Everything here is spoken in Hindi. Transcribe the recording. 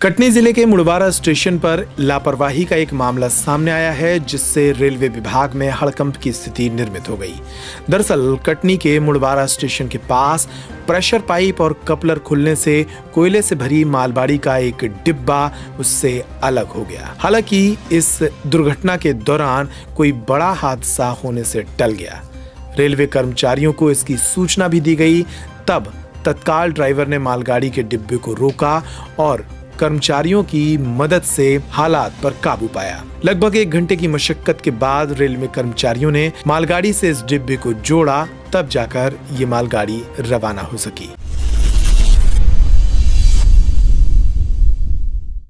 कटनी जिले के मुड़वारा स्टेशन पर लापरवाही का एक मामला सामने आया है, जिससे रेलवे विभाग में हड़कंप की स्थिति निर्मित हो गई। दरअसल कटनी के मुड़वारा स्टेशन के पास प्रेशर पाइप और कपलर खुलने से कोयले से भरी मालगाड़ी का एक डिब्बा उससे अलग हो गया। हालांकि इस दुर्घटना के दौरान कोई बड़ा हादसा होने से टल गया। रेलवे कर्मचारियों को इसकी सूचना भी दी गई। तब तत्काल ड्राइवर ने मालगाड़ी के डिब्बे को रोका और कर्मचारियों की मदद से हालात पर काबू पाया। लगभग 1 घंटे की मशक्कत के बाद रेलवे कर्मचारियों ने मालगाड़ी से इस डिब्बे को जोड़ा, तब जाकर ये मालगाड़ी रवाना हो सकी।